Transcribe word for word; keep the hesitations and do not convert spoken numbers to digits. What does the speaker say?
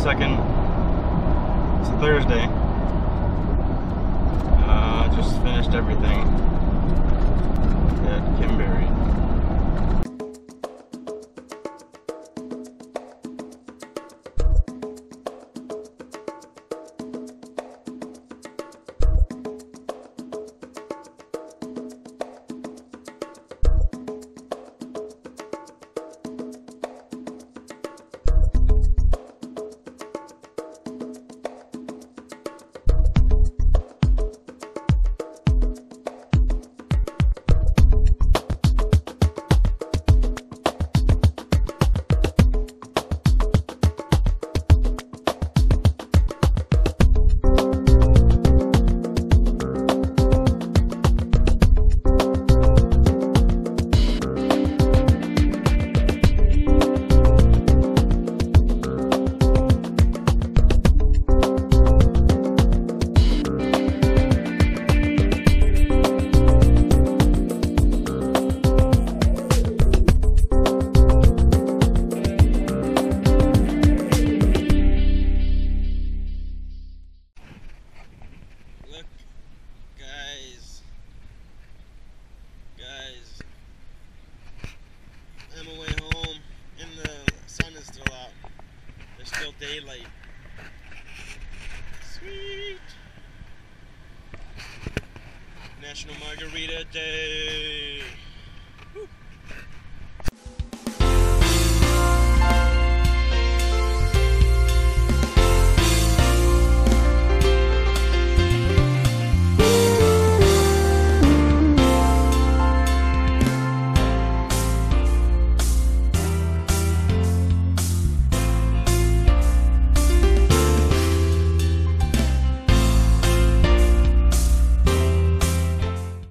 second. It's a Thursday. Uh, just finished everything at Kimberry. Look, guys, guys, I'm away home and the sun is still out. There's still daylight. Sweet! National Margarita Day!